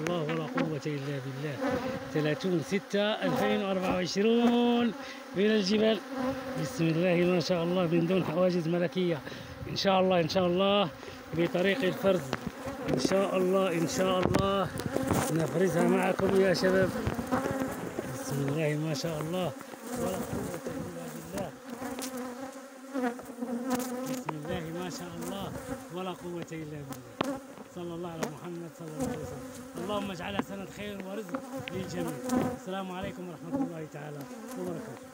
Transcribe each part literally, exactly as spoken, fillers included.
الله ولا قوة إلا بالله. ثلاثين ستة ألفين وأربعة وعشرين من الجبال. بسم الله ما شاء الله من دون حواجز ملكية. إن شاء الله إن شاء الله بطريق الفرز إن شاء الله إن شاء الله نفرزها معكم يا شباب. بسم الله ما شاء الله ولا قوة إلا بالله. بسم الله ما شاء الله ولا قوة إلا بالله. صلى الله على محمد صلى الله عليه وسلم. اللهم اجعلها سنة خير ورزق للجميع. السلام عليكم ورحمة الله تعالى وبركاته.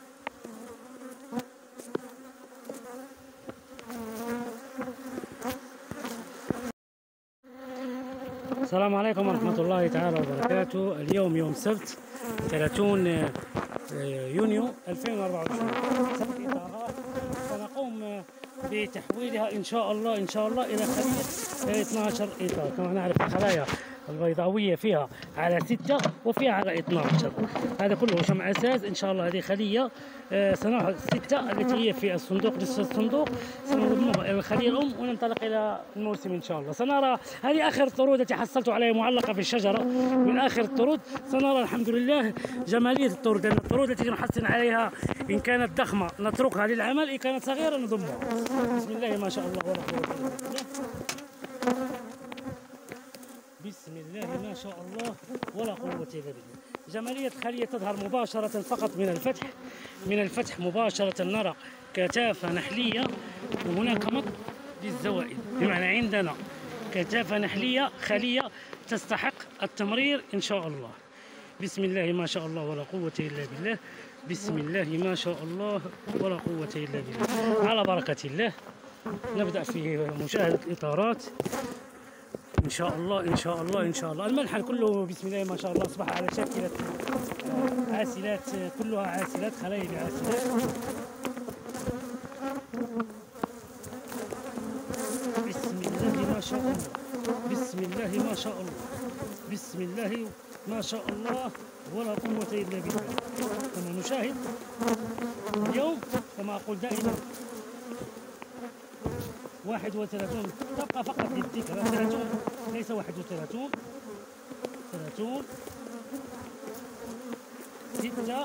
السلام عليكم ورحمة الله تعالى وبركاته. اليوم يوم سبت ثلاثين يونيو ألفين وأربعة وعشرين. سبت إطارات سنقوم بتحويلها إن شاء الله إن شاء الله إلى خلية اثني عشر إطار. كما نعرف الخلايا البيضاوية فيها على ستة وفيها على اثني عشر. هذا كله شمع أساس. إن شاء الله هذه خلية سنأخذ ستة التي هي في الصندوق نصف الصندوق سنضمها إلى الخلية الأم وننطلق إلى الموسم إن شاء الله. سنرى هذه آخر الطرود التي حصلت عليها معلقة في الشجرة من آخر الطرود. سنرى الحمد لله جمالية الطرود، لأن الطرود التي نحصل عليها إن كانت ضخمة نتركها للعمل، إن كانت صغيرة نضمها. بسم الله ما شاء الله ولا قوة إلا بالله. بسم الله ما شاء الله ولا قوة إلا بالله. جمالية خلية تظهر مباشرة فقط من الفتح. من الفتح مباشرة نرى كثافة نحلية وهناك مط للزوائد، بمعنى عندنا كثافة نحلية خلية تستحق التمرير إن شاء الله. بسم الله ما شاء الله ولا قوة إلا بالله. بسم الله ما شاء الله ولا قوة إلا بالله. على بركة الله نبدأ في مشاهدة الإطارات إن شاء الله إن شاء الله إن شاء الله. المنحل كله بسم الله ما شاء الله أصبح على شكل عاسلات، كلها عاسلات، خلايا بعاسلات. بسم الله ما شاء الله. بسم الله ما شاء الله. بسم الله ما شاء الله ولا قوة إلا بالله. كما نشاهد اليوم كما أقول دائما واحد وثلاثون تبقى فقط للذكر. ثلاثون ليس واحد وثلاثون. ثلاثون ستة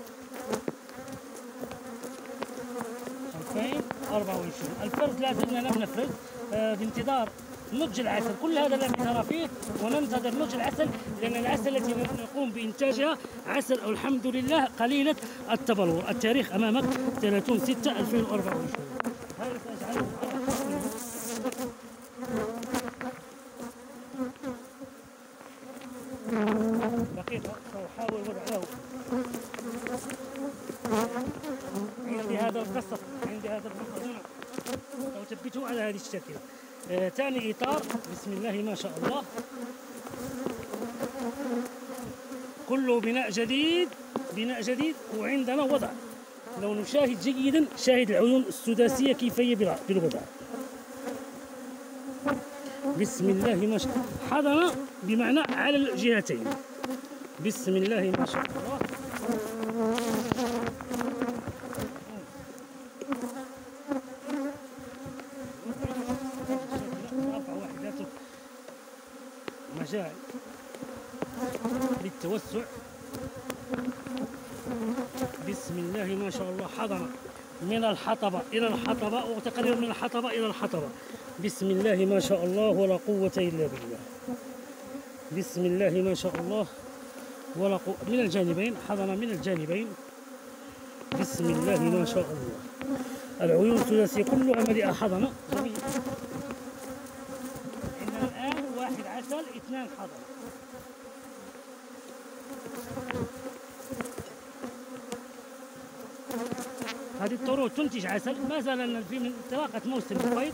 ألفين وأربعة وعشرين. الفرز لا زلنا لم نفرز آه بانتظار نضج العسل. كل هذا الذي نرى فيه وننتظر نضج العسل، لأن العسل التي نقوم بإنتاجها عسل الحمد لله قليلة التبلور. التاريخ أمامك ثلاثين ستة ألفين وأربعة وعشرين. هذا سأجعله دقيقة سأحاول وضع له عندي هذا القصة عندي هذا القصة هنا وأثبته على هذه الشكل. آه ثاني إطار بسم الله ما شاء الله كله بناء جديد بناء جديد. وعندنا وضع لو نشاهد جيدا شاهد العيون السداسية كيف هي بالوضع. بسم الله ما شاء الله حضن بمعنى على الجهتين. بسم الله ما شاء الله. رفع وحدات مجال للتوسع. بسم الله ما شاء الله حضن من الحطبة إلى الحطبة وتقريبا من الحطبة إلى الحطبة. بسم الله ما شاء الله ولا قوة إلا بالله. بسم الله ما شاء الله ولا قوة. من الجانبين حضن من الجانبين. بسم الله ما شاء الله. العيون الثلاثية كلها مليئة حضنة. جميل. عندنا الآن واحد عسل اثنان حضنة. هذه الطرود تنتج عسل. ما زال في من انطلاقة موسم البيض.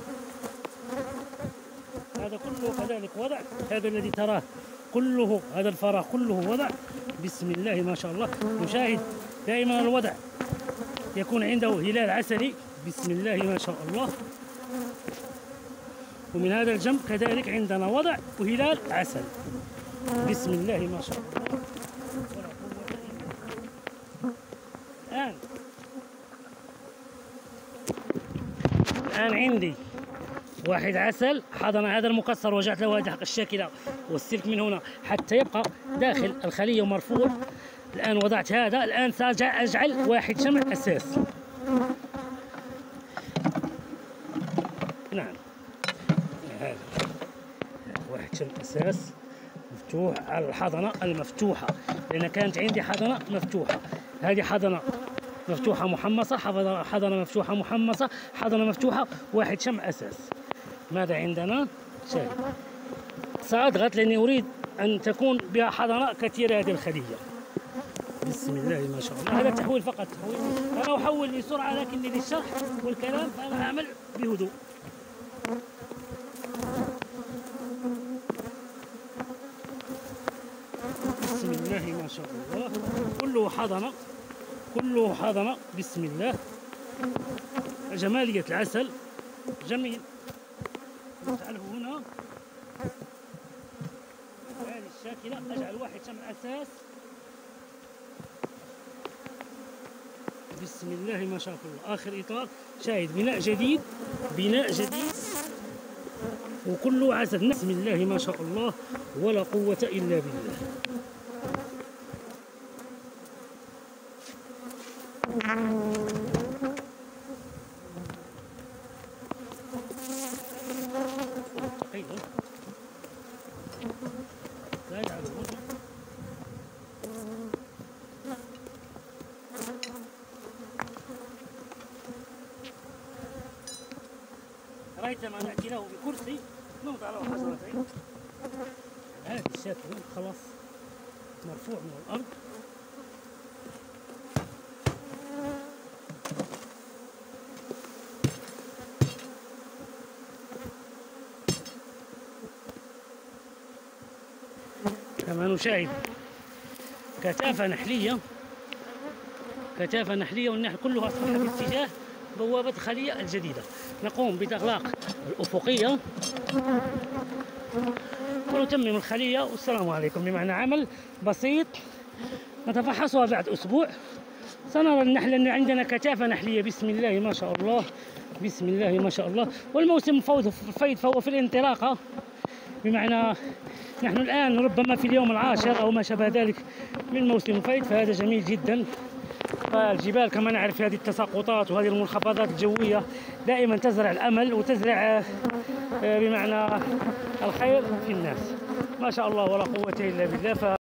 هذا كله كذلك وضع. هذا الذي تراه كله هذا الفراغ كله وضع. بسم الله ما شاء الله. نشاهد دائما الوضع يكون عنده هلال عسلي. بسم الله ما شاء الله. ومن هذا الجنب كذلك عندنا وضع وهلال عسل. بسم الله ما شاء الله. الآن الآن عندي واحد عسل حضن هذا المكسر وجعت له هذه الشاكلة والسلك من هنا حتى يبقى داخل الخلية مرفوع. الآن وضعت هذا، الآن سأرجع أجعل واحد شمع أساس. نعم هذا واحد شمع أساس مفتوح على الحضنة المفتوحة، لأن كانت عندي حضنة مفتوحة. هذه حضنة مفتوحة محمصة، حضنة مفتوحة محمصة، حضنة مفتوحة، واحد شمع أساس. ماذا عندنا؟ شاهد. سأضغط لأني أريد أن تكون بها حضنة كثيرة هذه الخلية. بسم الله ما شاء الله. هذا تحويل فقط، تحويل. أنا أحول بسرعة لكني للشرح والكلام فأنا أعمل بهدوء. بسم الله ما شاء الله. كله حضنة، كله حضنة. بسم الله. جمالية العسل جميل. نجعله هنا هذه الشاكلة. أجعل واحد شمع أساس. بسم الله ما شاء الله. آخر إطار. شاهد بناء جديد، بناء جديد وكله عسل. بسم الله ما شاء الله ولا قوة إلا بالله. لا يجعل رأيت ما نأتي له بكرسي نوضع له حجرتين. هذه الشاكلة خلاص مرفوع من الأرض. كما نشاهد كثافة نحلية، كثافة نحلية، والنحل كلها أصبح باتجاه بوابة الخلية الجديدة. نقوم بإغلاق الأفقية ونتمم الخلية والسلام عليكم. بمعنى عمل بسيط نتفحصها بعد أسبوع سنرى النحل أن عندنا كثافة نحلية. بسم الله ما شاء الله، بسم الله ما شاء الله. والموسم الفيض فهو في الانطلاقة، بمعنى نحن الآن ربما في اليوم العاشر أو ما شابه ذلك من موسم الفيض، فهذا جميل جدا. فالجبال كما نعرف هذه التساقطات وهذه المنخفضات الجوية دائما تزرع الأمل وتزرع بمعنى الخير في الناس. ما شاء الله ولا قوة إلا بالله.